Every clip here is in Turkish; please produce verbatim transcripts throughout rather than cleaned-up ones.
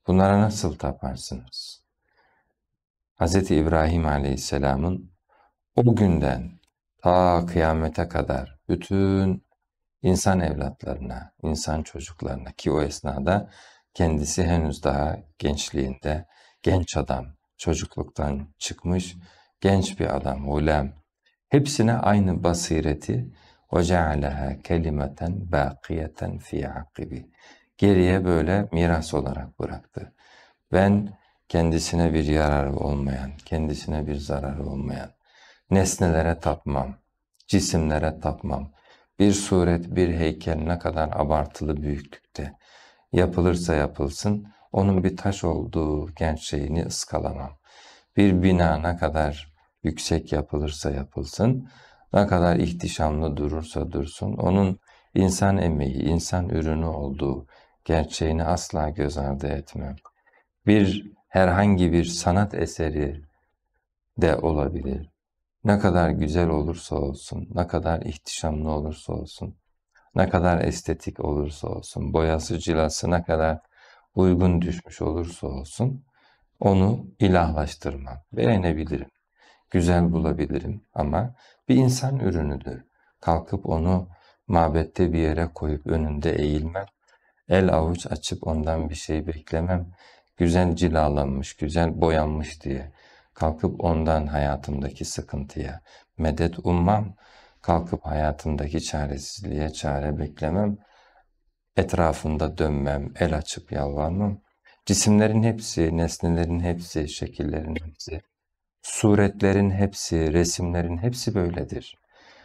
Bunlara nasıl taparsınız? Hazreti İbrahim Aleyhisselam'ın o günden ta kıyamete kadar bütün insan evlatlarına, insan çocuklarına, ki o esnada kendisi henüz daha gençliğinde, genç adam, çocukluktan çıkmış genç bir adam, ulem, hepsine aynı basireti وَجَعَلَهَا كَلِمَةً بَاقِيَةً فِي عَقِبِ geriye böyle miras olarak bıraktı. Ben kendisine bir yararı olmayan, kendisine bir zararı olmayan nesnelere tapmam, cisimlere tapmam. Bir suret, bir heykel ne kadar abartılı büyüklükte yapılırsa yapılsın, onun bir taş olduğu gerçeğini ıskalamam. Bir bina ne kadar yüksek yapılırsa yapılsın, ne kadar ihtişamlı durursa dursun, onun insan emeği, insan ürünü olduğu gerçeğini asla göz ardı etmem. Bir herhangi bir sanat eseri de olabilir. Ne kadar güzel olursa olsun, ne kadar ihtişamlı olursa olsun, ne kadar estetik olursa olsun, boyası cilası ne kadar uygun düşmüş olursa olsun, onu ilahlaştırmam. Beğenebilirim, güzel bulabilirim ama bir insan ürünüdür. Kalkıp onu mabette bir yere koyup önünde eğilmem. El avuç açıp ondan bir şey beklemem. Güzel cilalanmış, güzel boyanmış diye kalkıp ondan hayatımdaki sıkıntıya medet ummam. Kalkıp hayatımdaki çaresizliğe çare beklemem. Etrafında dönmem, el açıp yalvarmam. Cisimlerin hepsi, nesnelerin hepsi, şekillerin hepsi, suretlerin hepsi, resimlerin hepsi böyledir.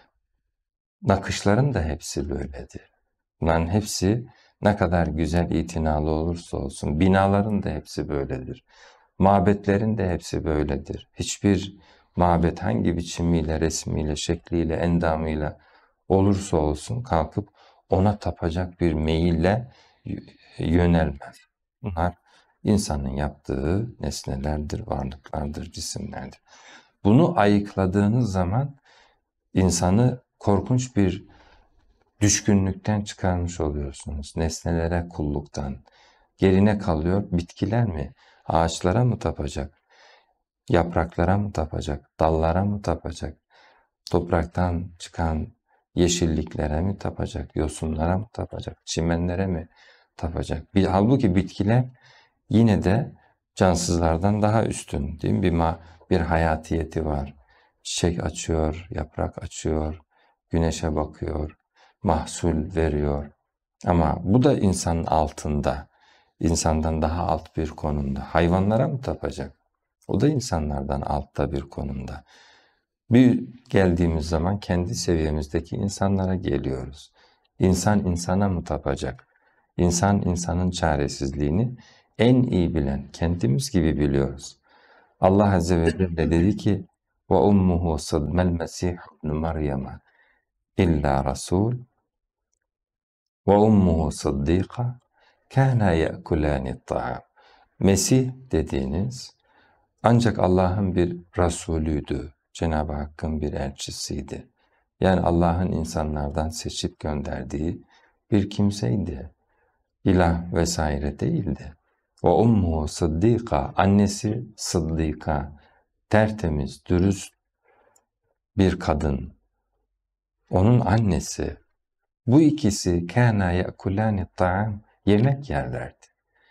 Nakışların da hepsi böyledir. Bunların hepsi ne kadar güzel itinalı olursa olsun, binaların da hepsi böyledir. Mabetlerin de hepsi böyledir. Hiçbir mabet hangi biçimiyle, resmiyle, şekliyle, endamıyla olursa olsun kalkıp ona tapacak bir meyille yönelmez. Bunlar insanın yaptığı nesnelerdir, varlıklardır, cisimlerdir. Bunu ayıkladığınız zaman insanı korkunç bir düşkünlükten çıkarmış oluyorsunuz. Nesnelere kulluktan. Gerine kalıyor bitkiler mi? Ağaçlara mı tapacak? Yapraklara mı tapacak? Dallara mı tapacak? Topraktan çıkan yeşilliklere mi tapacak? Yosunlara mı tapacak? Çimenlere mi tapacak? Bir, halbuki bitkiler yine de cansızlardan daha üstün, değil mi? Bir, ma bir hayatiyeti var. Çiçek açıyor, yaprak açıyor, güneşe bakıyor, mahsul veriyor. Ama bu da insanın altında, insandan daha alt bir konumda. Hayvanlara mı tapacak? O da insanlardan altta bir konumda. Bir geldiğimiz zaman kendi seviyemizdeki insanlara geliyoruz. İnsan insana mı tapacak? İnsan insanın çaresizliğini en iyi bilen kendimiz gibi biliyoruz. Allah Azze ve Celle dedi ki وَاُمُّهُ صَدْمَ الْمَسِيحُ بْنُ مَرْيَمَ اِلَّا رَسُولٌ وَاُمُّهُ صَدِّيقًا كَانَا يَأْكُلَانِ الطَّعَامِ Mesih dediğiniz ancak Allah'ın bir Resulüydü. Cenab-ı Hakk'ın bir elçisiydi. Yani Allah'ın insanlardan seçip gönderdiği bir kimseydi. İlah vesaire değildi. Ve ummuhu sıddika, annesi sıddika, tertemiz, dürüst bir kadın. Onun annesi. Bu ikisi kâna ye'kulâni ta'am, yemek yerlerdi.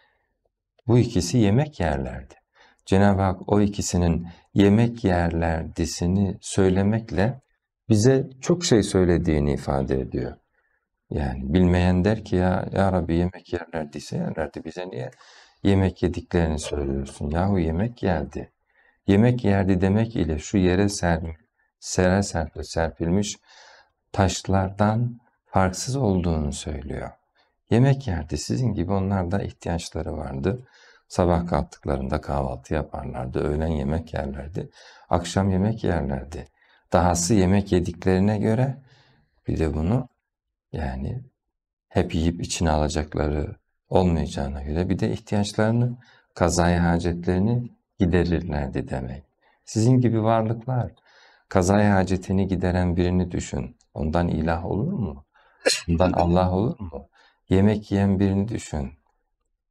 Bu ikisi yemek yerlerdi. Cenab-ı Hak o ikisinin yemek yerlerdisini söylemekle bize çok şey söylediğini ifade ediyor. Yani bilmeyen der ki ya, ya Rabbi yemek yerlerdiyse yerlerdi, bize niye yemek yediklerini söylüyorsun? Yahu yemek yerdi. Yemek yerdi demek ile şu yere ser, sere serpil, serpilmiş taşlardan farksız olduğunu söylüyor. Yemek yerdi. Sizin gibi onlar da ihtiyaçları vardı. Sabah kalktıklarında kahvaltı yaparlardı. Öğlen yemek yerlerdi. Akşam yemek yerlerdi. Dahası yemek yediklerine göre bir de bunu yani hep yiyip içine alacakları olmayacağına göre bir de ihtiyaçlarını, kazayı hacetlerini giderirlerdi demek. Sizin gibi varlıklar kazayı hacetini gideren birini düşün. Ondan ilah olur mu? Ondan Allah olur mu? Yemek yiyen birini düşün.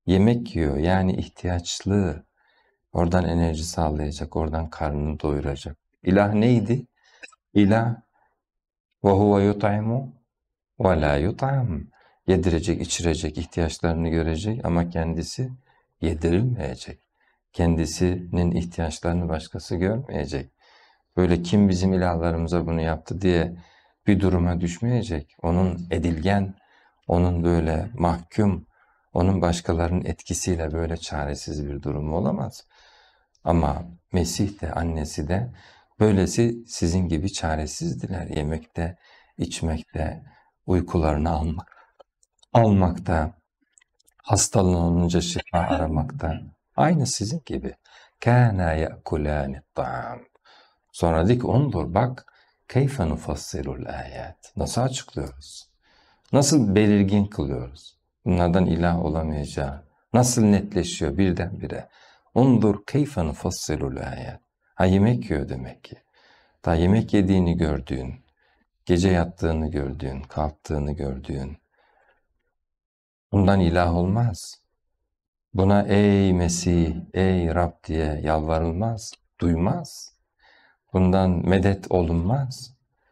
Yemek yiyor, yani ihtiyaçlı. Oradan enerji sağlayacak, oradan karnını doyuracak. İlah neydi? İlah ve huve yut'imu ve la yut'am. Yedirecek, içirecek, ihtiyaçlarını görecek ama kendisi yedirilmeyecek. Kendisinin ihtiyaçlarını başkası görmeyecek. Böyle kim bizim ilahlarımıza bunu yaptı diye bir duruma düşmeyecek. Onun edilgen, onun böyle mahkum, onun başkalarının etkisiyle böyle çaresiz bir durumu olamaz. Ama Mesih de annesi de böylesi sizin gibi çaresizdiler. Yemekte, içmekte, uykularını almak, almakta, hastalanınca şifa aramakta. Aynı sizin gibi. Kâna ye'kulâni ta'am. Sonra dedi ki ondur bak keyfe nufassirul ayat. Nasıl açıklıyoruz? Nasıl belirgin kılıyoruz? Bunlardan ilah olamayacağı nasıl netleşiyor birdenbire? Ondur keyfe nufassirul ayat. Ha yemek yiyor demek ki. Daha yemek yediğini gördüğün, gece yattığını gördüğün, kalktığını gördüğün. Bundan ilah olmaz. Buna ey Mesih, ey Rab diye yalvarılmaz, duymaz. Bundan medet olunmaz.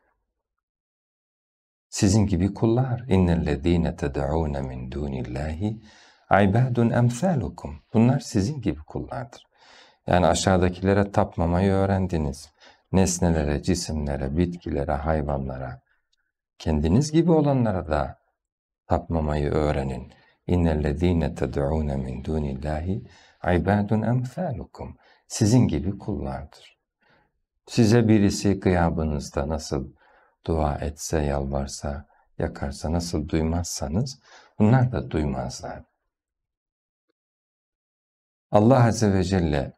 Sizin gibi kullar. İnnellezîne ted'ûne min dûnillâhi ibâdun emsâlukum. Bunlar sizin gibi kullardır. Yani aşağıdakilere tapmamayı öğrendiniz. Nesnelere, cisimlere, bitkilere, hayvanlara, kendiniz gibi olanlara da tapmamayı öğrenin. İnnellezîne ted'ûne min dûnillâhi ibâdun emsâlukum. Sizin gibi kullardır. Size birisi gıyabınızda nasıl dua etse, yalvarsa, yakarsa, nasıl duymazsanız bunlar da duymazlar. Allah Azze ve Celle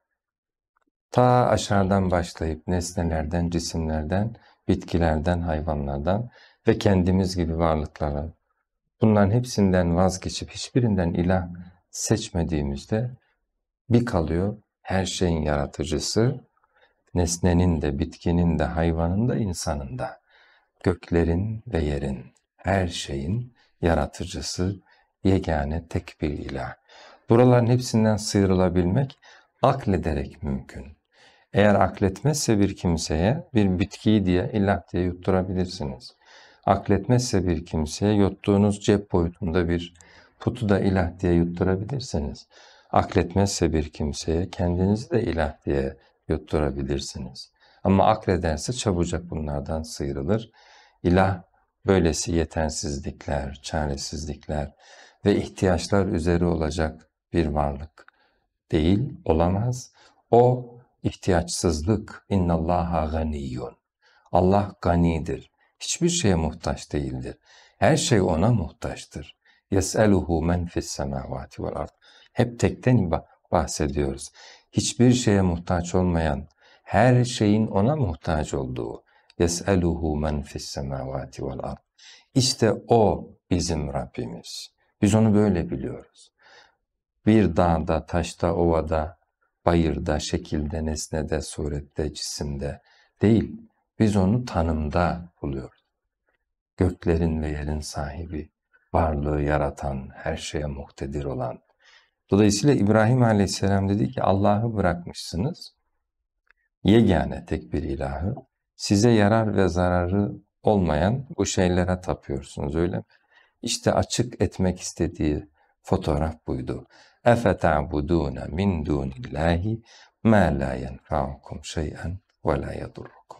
ta aşağıdan başlayıp nesnelerden, cisimlerden, bitkilerden, hayvanlardan ve kendimiz gibi varlıklara bunların hepsinden vazgeçip hiçbirinden ilah seçmediğimizde bir kalıyor her şeyin yaratıcısı, nesnenin de, bitkinin de, hayvanın da, insanın da, göklerin ve yerin, her şeyin yaratıcısı, yegane tek bir ilah. Buraların hepsinden sıyrılabilmek aklederek mümkün. Eğer akletmezse bir kimseye bir bitkiyi diye ilah diye yutturabilirsiniz. Akletmezse bir kimseye yuttuğunuz cep boyutunda bir putu da ilah diye yutturabilirsiniz. Akletmezse bir kimseye kendinizi de ilah diye yutturabilirsiniz. Ama aklederse çabucak bunlardan sıyrılır. İlah böylesi yetersizlikler, çaresizlikler ve ihtiyaçlar üzeri olacak bir varlık değil, olamaz. O ihtiyaçsızlık. İnnallaha ganiyyun. Allah ganidir. Hiçbir şeye muhtaç değildir. Her şey ona muhtaçtır. Yes'eluhu men fis semavati vel ard. Hep tekten bahsediyoruz. Hiçbir şeye muhtaç olmayan, her şeyin ona muhtaç olduğu. Yes'eluhu men fis semavati vel ard. İşte o bizim Rabbimiz. Biz onu böyle biliyoruz. Bir dağda, taşta, ovada, bayırda, şekilde, nesnede, surette, cisimde değil. Biz onu tanımda buluyoruz. Göklerin ve yerin sahibi, varlığı yaratan, her şeye muhtedir olan. Dolayısıyla İbrahim Aleyhisselam dedi ki Allah'ı bırakmışsınız, yegane tek bir ilahı, size yarar ve zararı olmayan bu şeylere tapıyorsunuz, öyle mi? İşte açık etmek istediği fotoğraf buydu. اَفَتَعْبُدُونَ مِنْ دُونِ اللّٰهِ مَا لَا يَنْفَعُكُمْ شَيْئًا وَلَا يَضُرُّكُمْ.